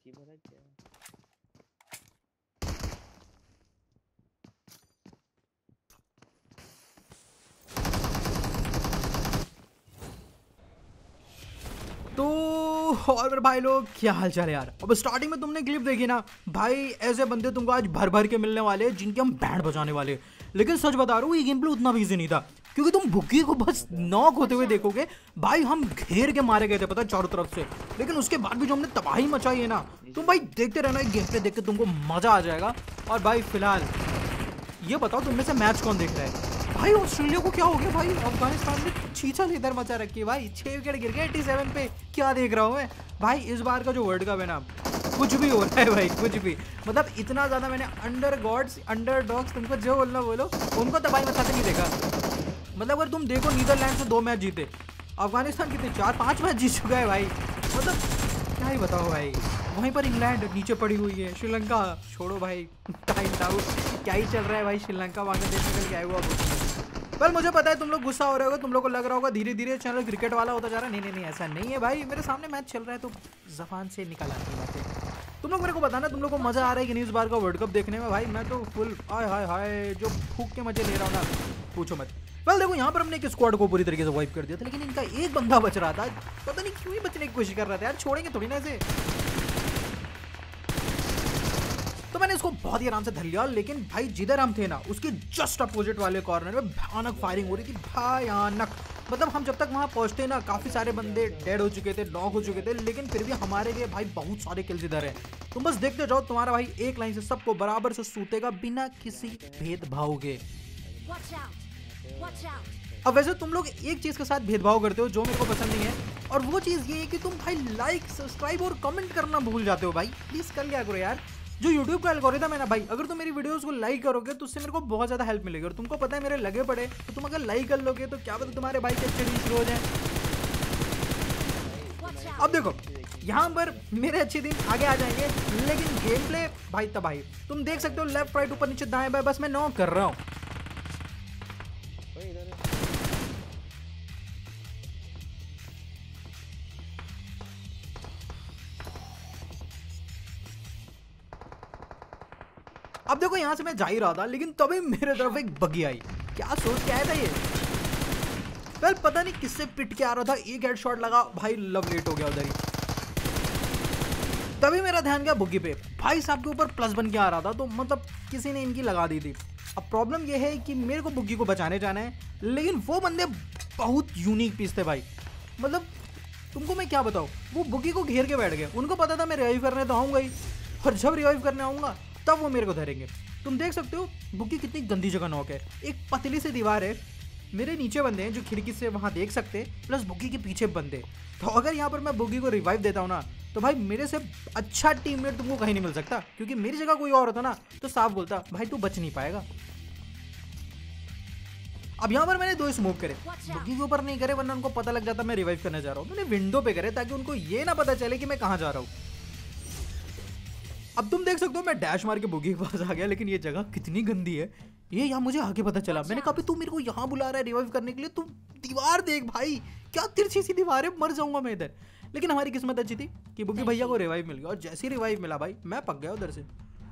की पता क्या है। तो और मेरे भाई लोग क्या हाल चाल है यार। अब स्टार्टिंग में तुमने क्लिप देखी ना भाई, ऐसे बंदे तुमको आज भर भर के मिलने वाले हैं जिनके हम बैंड बजाने वाले। लेकिन सच बता रहा हूँ ये गेम प्ले उतना भी इजी नहीं था, क्योंकि तुम बुग्गी को बस नॉक होते हुए देखोगे भाई। हम घेर के मारे गए थे पता चारों तरफ से, लेकिन उसके बाद भी जो हमने तबाही मचाई है ना, तुम भाई देखते रहना, गेम प्ले देख के तुमको मजा आ जाएगा। और भाई फिलहाल ये बताओ तुम में से मैच कौन देख रहा है भाई? ऑस्ट्रेलिया को क्या हो गया भाई? अफगानिस्तान में छीछा लेदर मचा रखी है भाई, 6 विकेट गिर गए 87 पे। क्या देख रहा हूँ मैं भाई? इस बार का जो वर्ल्ड कप है ना, कुछ भी हो रहा है भाई, कुछ भी। मतलब इतना ज़्यादा मैंने अंडर गॉड्स अंडर डॉग्स, तुमको जो बोलना बोलो, उनको तबाही मचाते नहीं देखा। मतलब अगर तुम देखो नीदरलैंड से 2 मैच जीते, अफगानिस्तान कितने 4-5 मैच जीत चुका है भाई। मतलब क्या ही बताओ भाई। वहीं पर इंग्लैंड नीचे पड़ी हुई है, श्रीलंका छोड़ो भाई, टाइम आउट। क्या ही चल रहा है भाई, श्रीलंका बांग्लादेश निकल के आया हुआ। वेल मुझे पता है तुम लोग गुस्सा हो रहे होगे, तुम लोग को लग रहा होगा धीरे धीरे चैनल क्रिकेट वाला होता जा रहा है। नहीं नहीं नहीं, ऐसा नहीं है भाई। मेरे सामने मैच चल रहा है तो जबान से निकल आती है बातें। तुम लोग मेरे को बताना तुम लोग को मजा आ रहा है कि नहीं इस बार का वर्ल्ड कप देखने में। भाई मैं तो फुल हाय हाय हाय जो फूक के मजे ले रहा हूँ ना, पूछो मत। वेल देखो यहाँ पर हमने एक स्क्वाड को पूरी तरीके से वाइप कर दिया था, लेकिन इनका एक बंदा बच रहा था। पता नहीं क्यों ही बचने की कोशिश कर रहा था यार, छोड़ेंगे थोड़ी ना इसे। तो मैंने इसको बहुत ही आराम से धर लिया, लेकिन भाई जिधर हम थे ना उसके जस्ट अपोजिट वाले कॉर्नर में भयानक फायरिंग हो रही थी, भयानक। मतलब हम जब तक वहां पहुंचते ना काफी सारे बंदे डेड हो चुके थे, नॉक हो चुके थे, लेकिन फिर भी हमारे लिए भाई बहुत सारे किल्स इधर है। तुम बस देखते जाओ, तुम्हारा भाई एक लाइन से सबको बराबर से सूतेगा बिना किसी भेदभाव के। अब वैसे तुम लोग एक चीज के साथ भेदभाव करते हो जो मेरे को पसंद नहीं है, और वो चीज ये है कि तुम भाई लाइक सब्सक्राइब और कमेंट करना भूल जाते हो भाई। प्लीज कर लिया करो यार। जो YouTube का एल्गोरिथम है ना भाई, अगर तुम मेरी वीडियोस को लाइक करोगे तो उससे मेरे को बहुत ज़्यादा हेल्प मिलेगी। और तुमको पता है मेरे लगे पड़े, तो तुम अगर लाइक कर लोगे तो क्या पता तुम्हारे भाई के अच्छे दिन शुरू हो जाए। अब देखो यहाँ पर मेरे अच्छे दिन आगे आ जाएंगे, लेकिन गेम प्ले भाई तबाही। तुम देख सकते हो लेफ्ट राइट ऊपर नीचे दाएं बाएं, बस मैं नॉक कर रहा हूँ। अब देखो यहाँ से मैं जा ही रहा था, लेकिन तभी मेरे तरफ एक बग्गी आई। क्या सोच के आया था ये? वेल पता नहीं किससे पिट के आ रहा था, एक हेडशॉट लगा भाई, लव लेट हो गया उधर ही। तभी मेरा ध्यान गया बुग्गी पे, भाई साहब के ऊपर प्लस बन के आ रहा था, तो मतलब किसी ने इनकी लगा दी थी। अब प्रॉब्लम ये है कि मेरे को बुग्गी को बचाने जाना है, लेकिन वो बंदे बहुत यूनिक पीस थे भाई। मतलब तुमको मैं क्या बताऊँ, वो बुग्गी को घेर के बैठ गए। उनको पता था मैं रिवाइव करने तो आऊँगा ही, और जब रिवाइव करने आऊँगा तब वो मेरे को धरेंगे। तुम देख सकते हो बुग्गी कितनी गंदी जगह नॉक है। एक पतली सी दीवार है, मेरे नीचे बंदे हैं जो खिड़की से वहाँ देख सकते हैं, प्लस बुग्गी के पीछे बंदे। तो अगर यहाँ पर मैं बुग्गी को रिवाइव देता हूँ ना, तो भाई मेरे से अच्छा टीममेट तुमको कहीं नहीं मिल सकता। क्योंकि मेरी जगह कोई और होता ना तो साफ बोलता भाई तू बच नहीं पाएगा। अब यहाँ पर मैंने 2 स्मोक करे, बुग्गी के ऊपर नहीं करे, वरना उनको पता लग जाता मैं रिवाइव करने जा रहा हूँ। मैंने विंडो पे करे ताकि उनको ये ना पता चले कि मैं कहाँ जा रहा हूँ। अब तुम देख सकते हो मैं डैश मार के बुग्गी के पास आ गया, लेकिन ये जगह कितनी गंदी है ये यहाँ मुझे आगे पता चला। मैंने कहा तू मेरे को यहाँ बुला रहा है रिवाइव करने के लिए, तू दीवार देख भाई, क्या तिरछी सी दीवार है, मर जाऊंगा मैं इधर। लेकिन हमारी किस्मत अच्छी थी कि बुग्गी भैया को रिवाइव मिल गया, और जैसे ही रिवाइव मिला भाई मैं पक गया उधर से।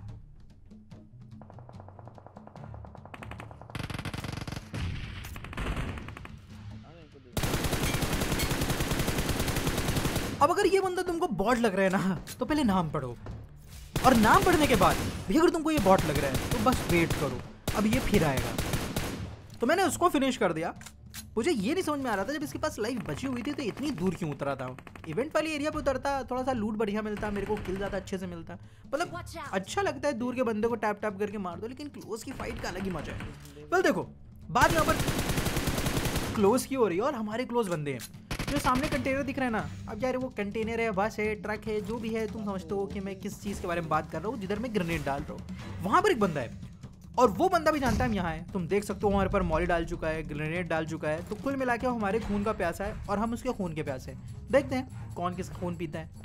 अब अगर ये बंदा तुमको बॉट लग रहा है ना, तो पहले नाम पढ़ो, और नाम पढ़ने के बाद भी अगर तुमको ये बॉट लग रहा है तो बस वेट करो, अब ये फिर आएगा। तो मैंने उसको फिनिश कर दिया। मुझे ये नहीं समझ में आ रहा था जब इसके पास लाइफ बची हुई थी तो इतनी दूर क्यों उतरा था। इवेंट वाली एरिया पे उतरता, थोड़ा सा लूट बढ़िया मिलता, मेरे को किल ज़्यादा अच्छे से मिलता। मतलब अच्छा लगता है दूर के बंदे को टैप टैप करके मार दो, लेकिन क्लोज की फाइट का अलग ही मजा है। वेल देखो बात यहाँ पर क्लोज की हो रही है, और हमारे क्लोज बंदे हैं। जो सामने कंटेनर दिख रहा है ना, अब यार वो कंटेनर है, बस है, ट्रक है, जो भी है, तुम समझते हो कि मैं किस चीज़ के बारे में बात कर रहा हूँ। जिधर मैं ग्रेनेड डाल रहा हूँ वहाँ पर एक बंदा है, और वो बंदा भी जानता है हम यहाँ है। तुम देख सकते हो हमारे पर मॉली डाल चुका है, ग्रेनेड डाल चुका है। तो कुल मिला के हमारे खून का प्यासा है, और हम उसके खून के प्यासे हैं। देखते हैं कौन किस खून पीता है।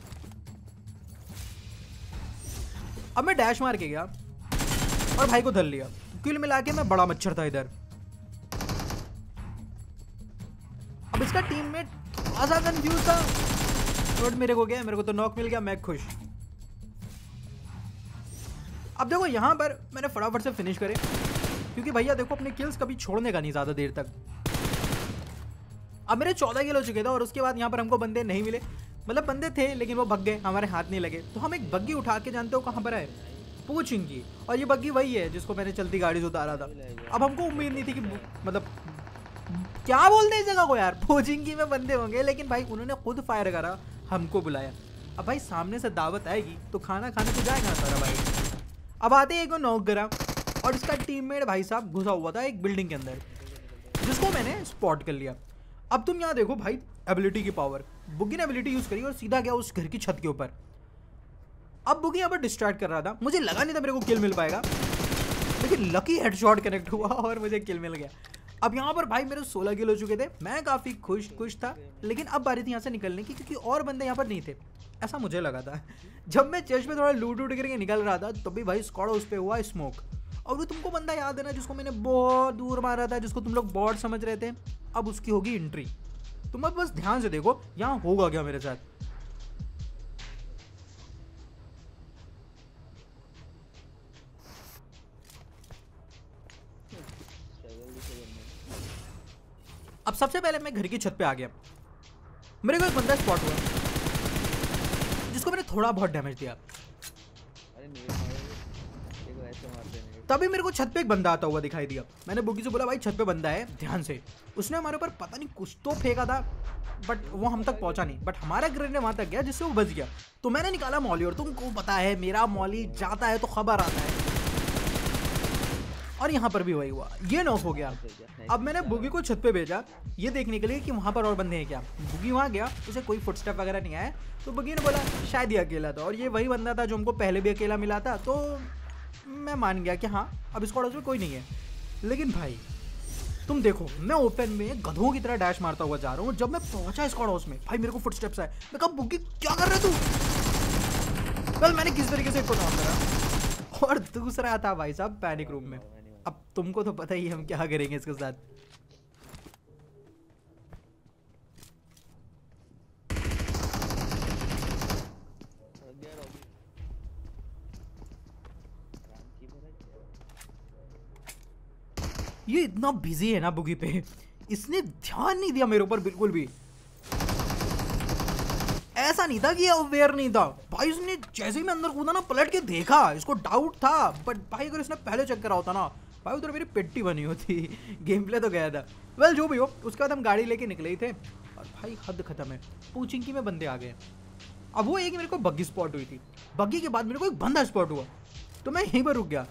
अब मैं डैश मार के गया और भाई को धर लिया। कुल मिला के मैं बड़ा मच्छर था इधर। अब इसका टीममेट आजा कंफ्यूज था, नोट मेरे को गया, मेरे को तो नॉक मिल गया, मैं खुश। अब देखो यहाँ पर मैंने फटाफट से फिनिश करे, क्योंकि भैया देखो अपने किल्स कभी छोड़ने का नहीं ज़्यादा देर तक। अब मेरे 14 किल हो चुके थे और उसके बाद यहाँ पर हमको बंदे नहीं मिले, मतलब बंदे थे लेकिन वो भग गए, हमारे हाथ नहीं लगे। तो हम एक बग्गी उठा के, जानते हो कहाँ पर है? पोचिंकी। और ये बग्गी वही है जिसको मैंने चलती गाड़ी से उतारा था। अब हमको उम्मीद नहीं थी कि मतलब क्या बोलते हैं इस जगह को यार, पोचिंकी में बंदे होंगे, लेकिन भाई उन्होंने खुद फायर करा, हमको बुलाया। अब भाई सामने से दावत आएगी तो खाना खाने को जाएगा सारा भाई। अब आते ही एक को नॉक करा और इसका टीममेट भाई साहब घुसा हुआ था एक बिल्डिंग के अंदर, जिसको मैंने स्पॉट कर लिया। अब तुम यहाँ देखो भाई एबिलिटी की पावर, बुगी ने एबिलिटी यूज करी और सीधा गया उस घर की छत के ऊपर। अब बुगी यहाँ पर डिस्ट्रैक्ट कर रहा था, मुझे लगा नहीं था मेरे को किल मिल पाएगा, लेकिन लकी हेडशॉट कनेक्ट हुआ और मुझे किल मिल गया। अब यहाँ पर भाई मेरे 16 किल हो चुके थे, मैं काफ़ी खुश था। लेकिन अब बारी थी यहाँ से निकलने की, क्योंकि और बंदे यहाँ पर नहीं थे, ऐसा मुझे लगा था। जब मैं चेस्ट पे थोड़ा लूट करके निकल रहा था तो भी भाई स्क्वाड उस पर हुआ स्मोक। और वो तुमको बंदा याद है ना जिसको मैंने बहुत दूर मारा था, जिसको तुम लोग बॉट समझ रहे थे, अब उसकी होगी एंट्री। तुम अब बस ध्यान से देखो यहाँ होगा क्या मेरे साथ। अब सबसे पहले मैं घर की छत पे आ गया, मेरे को एक बंदा स्पॉट हुआ जिसको मैंने थोड़ा बहुत डैमेज दिया। तभी मेरे को छत पे एक बंदा आता हुआ दिखाई दिया। मैंने बुगी से बोला भाई छत पे बंदा है, ध्यान से। उसने हमारे ऊपर पता नहीं कुछ तो फेंका था, बट वो हम तक पहुंचा नहीं, बट हमारा ग्रेनेड वहां तक गया जिससे वो बच गया। तो मैंने निकाला मॉली, और तुमको पता है मेरा मॉली जाता है तो खबर आता है, और यहाँ पर भी वही हुआ, ये नॉक हो गया। अब मैंने बुगी को छत पे भेजा ये देखने के लिए कि वहाँ पर और बंदे हैं क्या। बुगी वहाँ गया, उसे कोई फुटस्टेप वगैरह नहीं आया, तो बुगी ने बोला शायद ये अकेला था, और ये वही बंदा था जो हमको पहले भी अकेला मिला था। तो मैं मान गया कि हाँ अब स्क्वाड हाउस में कोई नहीं है। लेकिन भाई तुम देखो मैं ओपन में गधों की तरह डैश मारता हुआ जा रहा हूँ। जब मैं पहुंचा स्क्वाड हाउस में भाई मेरे को फुटस्टेप्स आए। मैं कहा बुगी क्या कर रहे तू? कल मैंने किस तरीके से इसको नॉक करा, और दूसरा था भाई साहब पैनिक रूम में। अब तुमको तो पता ही हम क्या करेंगे इसके साथ। ये इतना बिजी है ना बुगी पे, इसने ध्यान नहीं दिया मेरे ऊपर बिल्कुल भी। ऐसा नहीं था कि ये अवेयर नहीं था भाई, इसने जैसे ही मैं अंदर कूदा ना पलट के देखा, इसको डाउट था। बट भाई अगर इसने पहले चेक करा होता ना भाई उधर मेरी पेट्टी बनी होती, गेम प्ले तो गया था। वेल जो भी हो, उसके बाद हम गाड़ी लेके निकले ही थे, और भाई हद खत्म है, पूचिंकी में बंदे आ गए। अब वो एक मेरे को बग्गी स्पॉट हुई थी, बग्गी के बाद मेरे को एक बंदा स्पॉट हुआ, तो मैं यहीं पर रुक गया।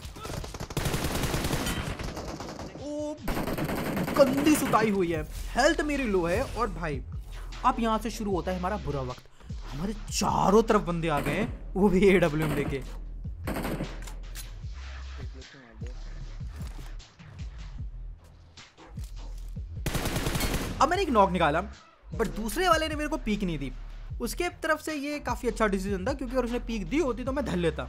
ओ गंदी सुताई हुई है, हेल्थ मेरी लो है, और भाई अब यहाँ से शुरू होता है हमारा बुरा वक्त। हमारे चारों तरफ बंदे आ गए, वो भी AWM लेके। अब मैंने एक नॉक निकाला, बट दूसरे वाले ने मेरे को पीक नहीं दी। उसके तरफ से ये काफी अच्छा डिसीजन था, क्योंकि अगर उसने पीक दी होती तो मैं धर लेता।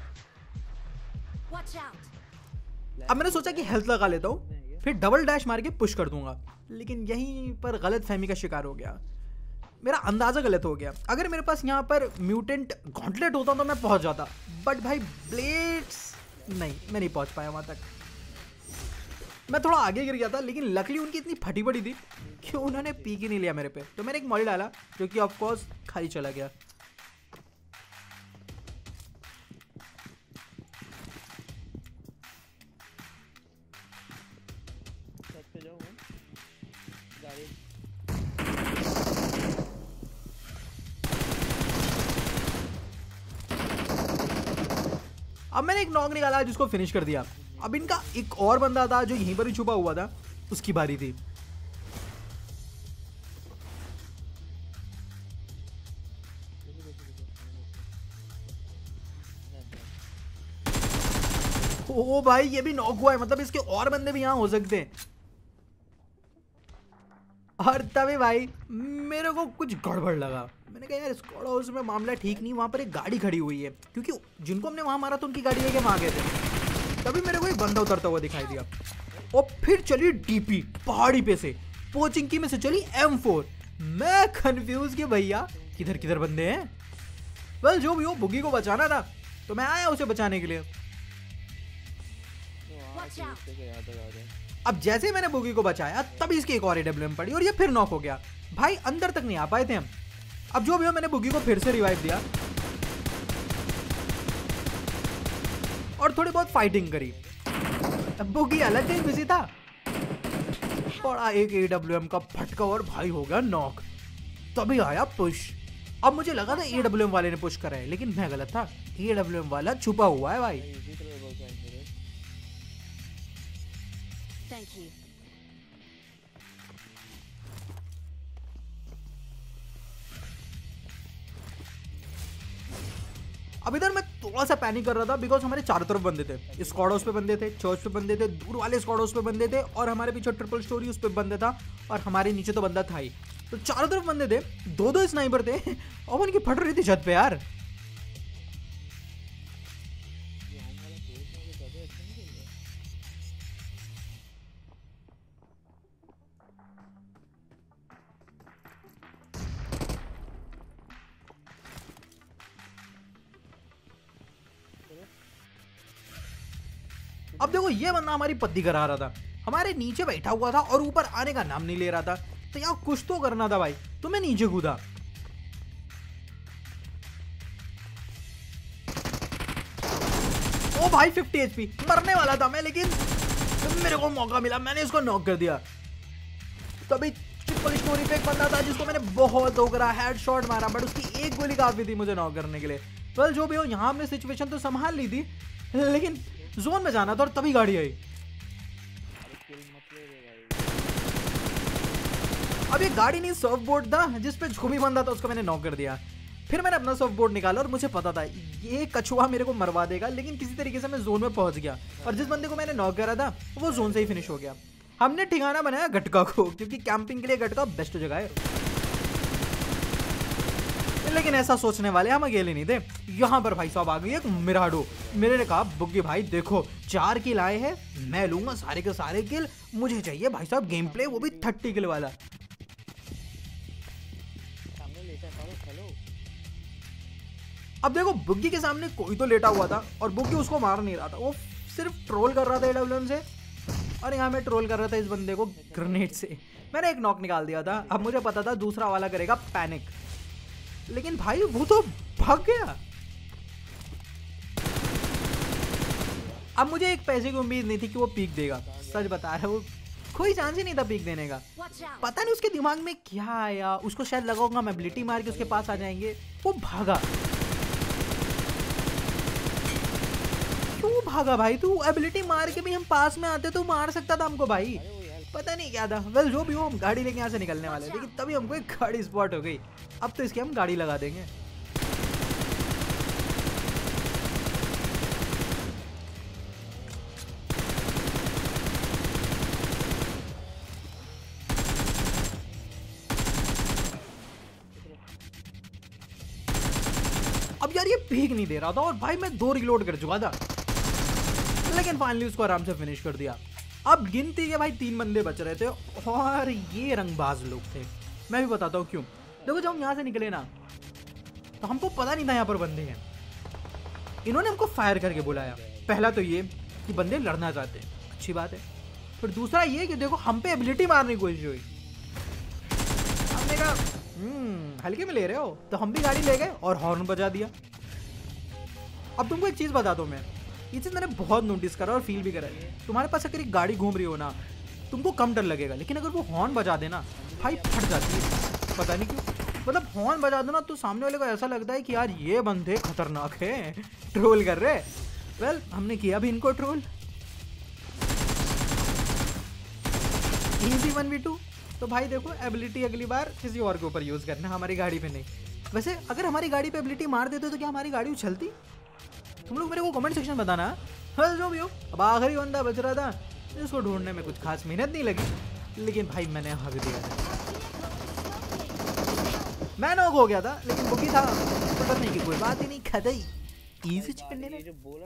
अब मैंने सोचा कि हेल्थ लगा लेता हूँ, फिर डबल डैश मार के पुश कर दूंगा, लेकिन यहीं पर गलत फहमी का शिकार हो गया। मेरा अंदाजा गलत हो गया। अगर मेरे पास यहाँ पर म्यूटेंट गॉन्टलेट होता तो मैं पहुंच जाता, बट भाई ब्लेड्स नहीं, मैं नहीं पहुंच पाया वहां तक। मैं थोड़ा आगे गिर गया था, लेकिन लकली उनकी इतनी फटी पड़ी थी कि उन्होंने पीक ही नहीं लिया मेरे पे। तो मैंने एक मॉली डाला जो कि ऑफ कोर्स खाली चला गया। अब मैंने एक नॉक निकाला जिसको फिनिश कर दिया। अब इनका एक और बंदा था जो यहीं पर ही छुपा हुआ था, उसकी बारी थी। ओ भाई ये भी नॉक हुआ है, मतलब इसके और बंदे भी यहाँ हो सकते हैं। और तभी भाई मेरे को कुछ गड़बड़ लगा। मैंने कहा यार स्क्वाड हाउस में मामला ठीक नहीं, वहाँ पर एक गाड़ी खड़ी हुई है, क्योंकि जिनको हमने वहाँ मारा था उनकी गाड़ी लेके वहाँ गए थे। तभी मेरे को एक बंदा उतरता हुआ दिखाई दिया, और फिर चली डीपी पहाड़ी पे से, पोचिंकी में से चली M4। मैं कंफ्यूज कि भैया किधर किधर बंदे हैं। वेल जो भी हो, बुगी को बचाना था तो मैं आया उसे बचाने के लिए। अब जैसे मैंने बुगी को बचाया तभी इसकी एक और AWM पड़ी और ये फिर नॉक हो गया। भाई अंदर तक नहीं आ पाए थे हम। अब जो भी हो, मैंने बुगी को फिर से रिवाइव दिया और थोड़ी बहुत फाइटिंग करी। बुगी अलग ही बिजी था, बड़ा एक AWM का फटका और भाई हो गया नॉक। तभी आया पुश। अब मुझे लगा था AWM वाले ने पुश करा है, लेकिन मैं गलत था। AWM वाला छुपा हुआ है भाई। अब इधर मैं थोड़ा सा पैनिक कर रहा था बिकॉज हमारे चारों तरफ बंदे थे। स्क्वाड हाउस पे बंदे थे, चर्च पे बंदे थे, दूर वाले स्क्वाड हाउस पे बंदे थे और हमारे पीछे ट्रिपल स्टोरी उस पे बंदा था और हमारे नीचे तो बंदा था ही। तो चारों तरफ बंदे थे, दो स्नाइपर थे और उनकी फट रही थी छत पे यार। अब देखो, ये बंदा हमारी पत्ती करा रहा था, हमारे नीचे बैठा हुआ था और ऊपर आने का नाम नहीं ले रहा था। तो यार कुछ तो करना था भाई, तो मैं नीचे कूदा। ओ भाई 50 HP, मरने वाला था मैं, लेकिन मेरे को मौका मिला, मैंने इसको नॉक कर दिया। तभी ट्रिपल स्टोरी पे एक बंदा था जिसको मैंने बहुत ठोकरा, हेडशॉट मारा, बट उसकी एक गोली काफी थी मुझे नॉक करने के लिए। वेल जो भी हो, यहाँ हमने सिचुएशन तो संभाल ली थी, लेकिन जोन में जाना था और तभी गाड़ी आई। अब ये गाड़ी नहीं, सर्फ बोर्ड था जिसपे जो भी बंदा था उसको मैंने नॉक कर दिया। फिर मैंने अपना सर्फ बोर्ड निकाला और मुझे पता था ये कछुआ मेरे को मरवा देगा, लेकिन किसी तरीके से मैं जोन में पहुंच गया और जिस बंदे को मैंने नॉक करा था वो जोन से ही फिनिश हो गया। हमने ठिकाना बनाया गटका को, क्योंकि कैंपिंग के लिए गटका बेस्ट जगह है। लेकिन ऐसा सोचने वाले हम अकेले नहीं थे। यहाँ पर भाई साहब आ गई एक मिराडो। मेरे ने कहा बुग्गी भाई देखो 4 किल आए हैं, मैं लूंगा सारे के सारे किल, मुझे चाहिए भाई साहब गेम प्ले, वो भी 30 किल वाला। अब देखो बुग्गी के सामने कोई तो लेटा हुआ था और बुग्गी उसको मार नहीं रहा था, वो सिर्फ ट्रोल कर रहा था AWM से और यहाँ मैं ट्रोल कर रहा था इस बंदे को ग्रेनेड से। मैंने एक नॉक निकाल दिया था। अब मुझे पता था दूसरा वाला करेगा पैनिक, लेकिन भाई वो तो भाग गया। अब मुझे एक पैसे की उम्मीद नहीं थी कि वो पीक देगा, सच बता रहा हूँ, कोई चांस ही नहीं था पीक देने का। पता नहीं उसके दिमाग में क्या आया, उसको शायद लगा होगा मैं एबिलिटी मार के उसके पास आ जाएंगे, वो भागा। क्यों भागा भाई? तू एबिलिटी मार के भी हम पास में आते तो मार सकता था हमको भाई, पता नहीं क्या था। वेल जो भी हो, हम गाड़ी लेके यहाँ से निकलने वाले, लेकिन तभी हमको एक गाड़ी स्पॉट हो गई। अब तो इसकी हम गाड़ी लगा देंगे। अब यार ये भीग नहीं दे रहा था और भाई मैं 2 रिलोड कर चुका था, लेकिन फाइनली उसको आराम से फिनिश कर दिया। अब गिनती के भाई 3 बंदे बच रहे थे और ये रंगबाज लोग थे। मैं भी बताता हूँ क्यों। देखो जब हम यहाँ से निकले ना तो हमको पता नहीं था यहाँ पर बंदे हैं। इन्होंने हमको फायर करके बुलाया। पहला तो ये कि बंदे लड़ना चाहते हैं, अच्छी बात है। फिर दूसरा ये कि देखो हम पे एबिलिटी मारने की कोशिश हुई। हमने कहा हल्के में ले रहे हो, तो हम भी गाड़ी ले गए और हॉर्न बजा दिया। अब तुमको एक चीज़ बता दूँ मैं, ये चीज़ मैंने बहुत नोटिस करा और फील भी करा है। तुम्हारे पास अगर एक गाड़ी घूम रही हो ना, तुमको कम डर लगेगा, लेकिन अगर वो हॉर्न बजा देना भाई फट जाती है, पता नहीं क्यों। मतलब हॉर्न बजा दो ना तो सामने वाले को ऐसा लगता है कि यार ये बंदे खतरनाक है, ट्रोल कर रहे। वेल हमने किया भी इनको ट्रोल। Easy 1v2। तो भाई देखो एबिलिटी अगली बार किसी और के ऊपर यूज़ करना, हमारी गाड़ी पे नहीं। वैसे अगर हमारी गाड़ी पे एबिलिटी मार देते तो क्या हमारी गाड़ी उछलती? तुम लोग मेरे को कमेंट सेक्शन बताना। वेल जो भी हो, अब आखिरी बंदा बच रहा था जिसको ढूंढने में कुछ खास मेहनत नहीं लगी, लेकिन भाई मैंने हक दिया था। मैं नॉक हो गया था, लेकिन बुकी था, पता नहीं कि कोई बात ही नहीं, खदई इजी चढ़ने में।